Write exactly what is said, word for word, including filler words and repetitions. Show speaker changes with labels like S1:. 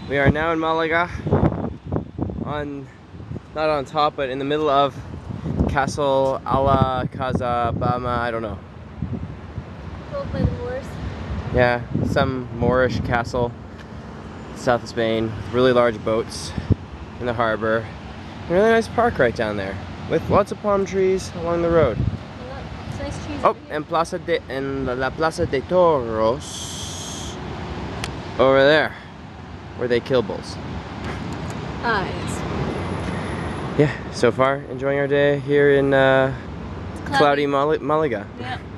S1: We are now in Malaga, on not on top, but in the middle of Castle Alacazaba. I don't know.
S2: Built by the Moors.
S1: Yeah, some Moorish castle, south of Spain, with really large boats in the harbor. A really nice park right down there, with lots of palm trees along the road.
S2: It's nice trees.
S1: Oh, and Plaza de and La Plaza de Toros over there, where they kill bulls.
S2: Ah, yes.
S1: Yeah, so far enjoying our day here in uh, cloudy,
S2: cloudy
S1: Mal Malaga.
S2: Yeah.